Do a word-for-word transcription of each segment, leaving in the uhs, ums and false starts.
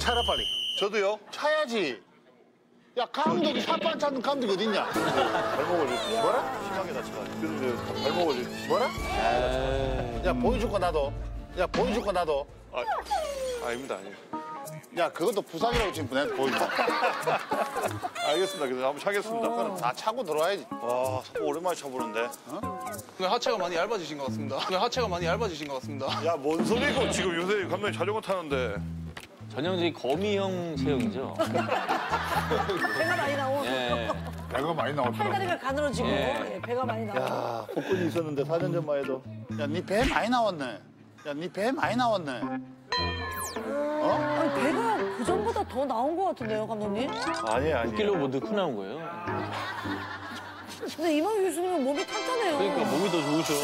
차라 빨리. 저도요. 차야지. 야, 감독이 삿발 찾는 감독이 어딨냐? 발목을 뭐라? 심하게 다쳐가지고. 그래서 발목을 뭐라? 야, 보여줄 거 나도. 야, 보여줄 거 나도. 아, 아닙니다, 아니에요. 야, 그것도 부상이라고 지금 보내 보여줘. 알겠습니다. 그래서 한번 차겠습니다. 그럼 다 차고 들어와야지. 와, 사고 오랜만에 차보는데. 오늘 하체가 많이 얇아지신 것 같습니다. 오늘 하체가 많이 얇아지신 것 같습니다. 야, 뭔 소리고 지금 요새 감독님 자전거 타는데. 전형적인 거미형 체형이죠. 배가 많이 나오고 예. 배가 많이 나오더라고. 팔다리가 가늘어지고 예. 예, 배가 많이 나오고. 야, 복근이 있었는데 사 년 전만 해도. 야, 니 배 많이 나왔네. 야, 니 배 많이 나왔네. 아니, 배가 그 전보다 더 나온 것 같은데요, 감독님? 아니에요, 아니에요. 육 킬로 뭐 넣고 나온 거예요. 근데 이만희 교수님은 몸이 탄탄해요. 그러니까 몸이 더 좋으셔.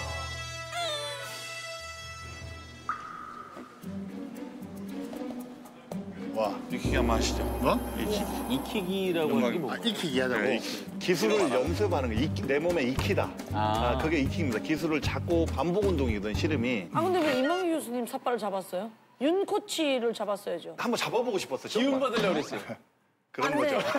와, 익히기 한번 하시죠. 뭐? 익히기. 익히기라고 하는 게 아, 뭐? 익히기 하자고. 네, 기술을 연습하는 거, 익히, 내 몸에 익히다. 아. 아, 그게 익히기입니다. 기술을 자꾸 반복 운동이거든, 씨름이. 아, 근데 왜 이만희 교수님 삿발을 잡았어요? 윤 코치를 잡았어야죠. 한번 잡아보고 싶었어. 기운 정말. 받으려고 그랬어요. 그런 안 돼. 거죠.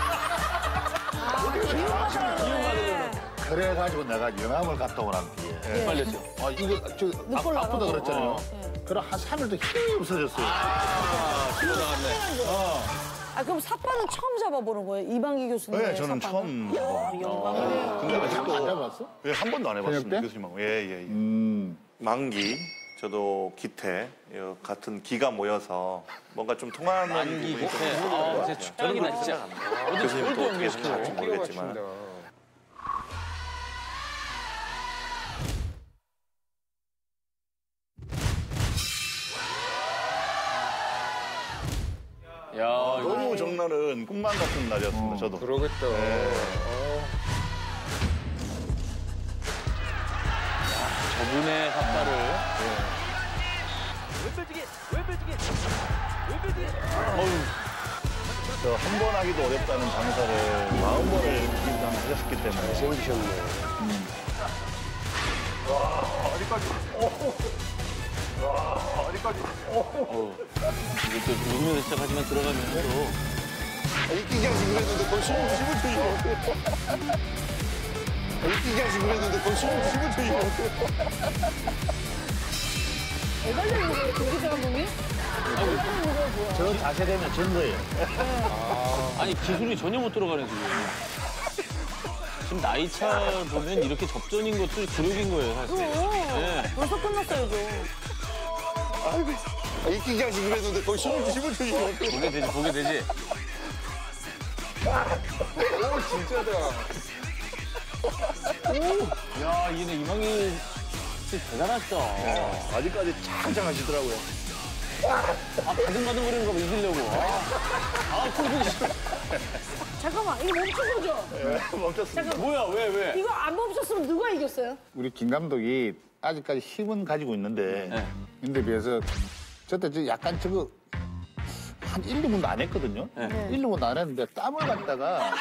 아, 기운 받으려고. 그래가지고 내가 영암을 갔다 오란 뒤에. 못 빨렸죠. 아, 이거 저 아, 올라가고. 아프다 그랬잖아요. 네. 그럼 한 삼 일 더 힘이 없어졌어요. 아, 기운 나갔네. 아, 그럼 삿발은 처음 잡아보는 거예요? 이방기 교수님. 네, 저는 처음. 이야, 영광이네요. 근데 안 아직도 잡았어? 예, 한 번도 안 해봤습니다. 저녁 때? 교수님하고. 예, 예, 예. 음. 만기, 저도 기태, 이 같은 기가 모여서 뭔가 좀 통하는 만기 부분이 좀 기태. 있는 것 아, 같아요. 진짜 축당이다, 진짜. 교수님 또 어떻게 생각할지 모르겠지만. 야, 너무 정날은 꿈만 같은 날이었습니다, 저도. 그러겠다. 저분의 삿발을. 저 한 번 하기도 어렵다는 장사를 마흔 번을 일단 하셨기 때문에. 생기셨네. 어. 이게 또 누르면서 시작하지만 들어가면 또. 익히기 하시고 그랬는데 거의 숨을 쉬고 드시고. 익히기 하시고 그랬는데 거의 숨을 쉬고 드시고. 대단히 이거 김기태 감독님? 저 자세 되면 전 거예요. 아니, 기술이 전혀 못 들어가네, 지금. 지금 나이차 보면 이렇게 접전인 것도 굴욕인 거예요, 사실. 네. 벌써 끝났어야죠. 익히기 하시고 그랬는데 거의 숨을 쉬고 드시고. 보게 되지, 보게 되지. 오, 진짜다. 야, 얘네 이망희 씨 대단하시다. 아직까지 짱짱 하시더라고요. 아, 바둥바둥거리는 거 이기려고. 아, 아, 콩콩 씨. 잠깐만, 이거 멈춘 거죠? 네, 멈췄습니다. 잠깐, 뭐야, 왜, 왜? 이거 안 멈췄으면 누가 이겼어요? 우리 김 감독이 아직까지 힘은 가지고 있는데, 네. 근데 비해서 저때 저 약간 저거 한 일, 이 분도 안 했거든요. 네. 일, 이 분도 안 했는데 땀을 갖다가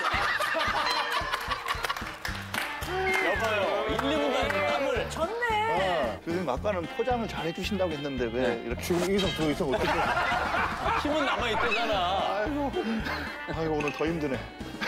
여봐요. 일, 이 분간 땀을. 졌네. 교수님 아까는 포장을 잘 해주신다고 했는데 왜 네. 이렇게. 지금 이성 저 이성 어떻게 힘은 남아있대잖아. 아이고, 아이고 오늘 더 힘드네.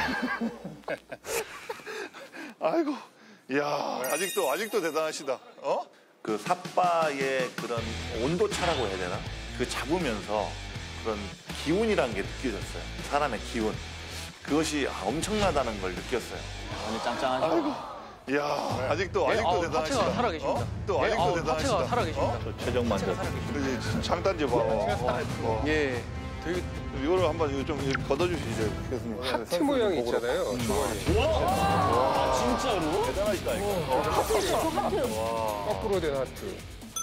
아이고, 이야 아직도 아직도 대단하시다. 어? 그 삿바의 그런 온도 차라고 해야 되나? 그 잡으면서 그런 기운이라는 게 느껴졌어요. 사람의 기운. 그것이 엄청나다는 걸 느꼈어요. 아니, 짱짱하죠. 아이고, 이야 아직도 아직도 아, 대단하시다. 하체가 살아계십니다. 어? 또 예, 아직도 아, 대단하시다. 하체가 살아계십니다. 어? 저 최정만 전. 그러지 장단지 봐. 어, 예, 되게 이거를 한번 이거 좀 이렇게 걷어주시죠, 교수님. 하트 모양 있잖아요. 주머니. 아, 진짜로? 대단하시다니까. 어. 저 하트. 거꾸로 된 하트.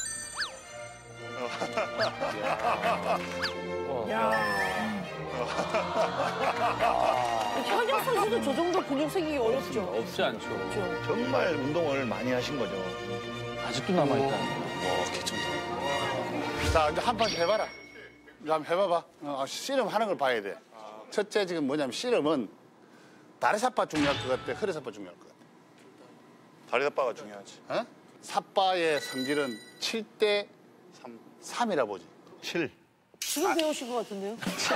현역 선수도 저 정도 근육 생기기 어렵죠. 없지 않죠. 그렇죠. 정말 운동을 많이 하신 거죠. 아직도 남아있다는 거. 와, 개쩐다. 자, 이제 한 판 해봐라. 이제 한번 해봐봐. 어, 씨름 하는 걸 봐야 돼. 첫째 지금 뭐냐면 씨름은 다리 삿바 중요할 것 같아, 허리 삿바 중요할 것 같아. 다리 삿바가 중요하지. 어? 삿바의 성질은 칠 대 삼이라 보지. 칠. 지금 배우신 것 같은데요?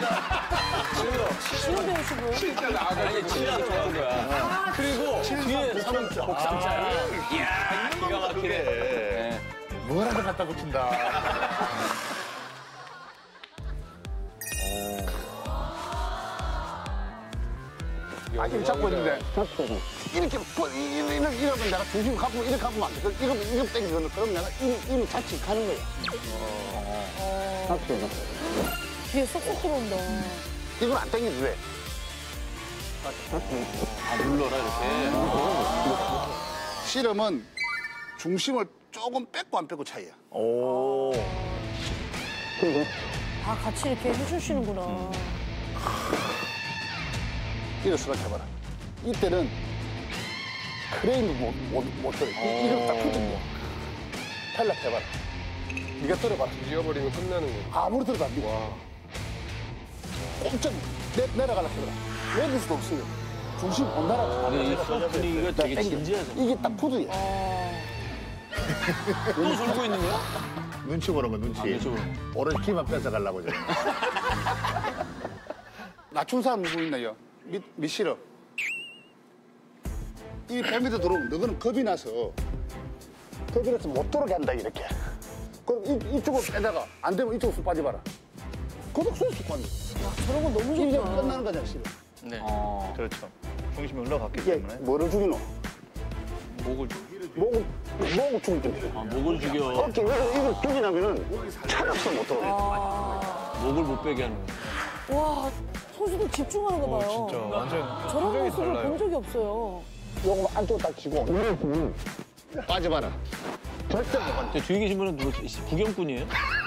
지금 배우신 거예요? 진짜 나가. 아니, 칠점 좋아한 거야. 그리고 뒤에 삼 점. 복삼자야. 이야, 기가 막히네. 네. 뭐라도 갖다 붙인다. 아, 이렇게 잡고 있는데, 이렇게, 뻗- 이- 이- 이렇게, 이러면 내가 중심 갖고, 이렇게 갖고 안 돼. 이렇게, 이렇게 당기거든. 그럼 내가 이미, 이미 같이 가는 거야. 잡고. 뒤에 쏙쏙 들어온다. 이건 안 당겨도 돼. 아, 눌러라, 이렇게. 씨름은 중심을 조금 뺏고 안 뺏고 차이야. 오. 아, 같이 이렇게 해주시는구나. 이를 수락해봐라. 이때는 크레인도 못, 못, 못 들어. 이- 이걸 딱 붙은 거야. 탈락해봐라. 네가 들어봐라. 뒤져버리면 끝나는 거. 아무리 들어도 안 돼. 와. 꼼짝 내, 내려가려고 해봐라. 내릴 수도 없어요. 중심 못 날아가. 근데 이 수업 분위기가 되게 땡겨. 진지하죠. 이게 딱 푸드야. 또 졸고 있는 거야? 눈치 보는 거, 눈치. 아, 눈치 보는 오늘 키만 뺏어가려고 지금. 낮춘 사람 누구 있나요? 밑, 밑실어. 이 배 밑에 들어오면 너는 겁이 나서 겁이 나서 못 들어게 한다, 이렇게. 그럼 이, 이쪽으로 빼다가 안 되면 이쪽으로 쑥 빠져봐라. 그것도 쑥 빠져. 저런 거 너무 이제 좋다. 끝나는 거잖아, 실은. 네. 어. 그렇죠. 중심이 흘러갔기 이게 때문에. 뭐를 죽이노? 목을 줘. 목을, 목을 죽일 때. 아, 목을 죽여. 어깨, 이걸, 이걸 죽이려면은 차력서 못 들어오게. 목을 못 빼게 하는 거야. 와, 선수들 집중하는 거 봐요. 진짜 완전 저런 표정이 모습을 달라요. 본 적이 없어요. 요거 안쪽으로 딱 쥐고, 이렇게 빠져봐라. 절대 못 간다. 근데 뒤에 계신 분은 누구, 구경꾼이에요?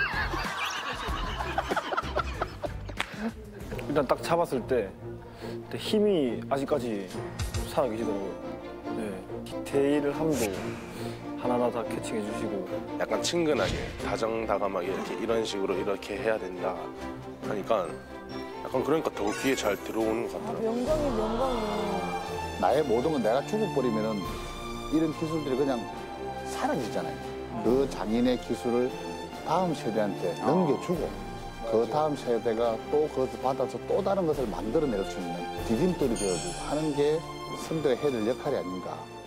일단 딱 잡았을 때 그때 힘이 아직까지 살아 계시더라고요. 네. 디테일함도 하나하나 다 캐칭해 주시고 약간 친근하게 다정다감하게 이렇게 이런 식으로 이렇게 해야 된다 하니까 약간 그러니까 더 귀에 잘 들어오는 것 아, 같더라고요. 명강이 명강이. 나의 모든 건 내가 죽어버리면은 이런 기술들이 그냥 사라지잖아요. 그 장인의 기술을 다음 세대한테 넘겨주고 그 다음 세대가 또 그것을 받아서 또 다른 것을 만들어낼 수 있는 디딤돌이 되어주고 하는 게 선배가 해야 될 역할이 아닌가.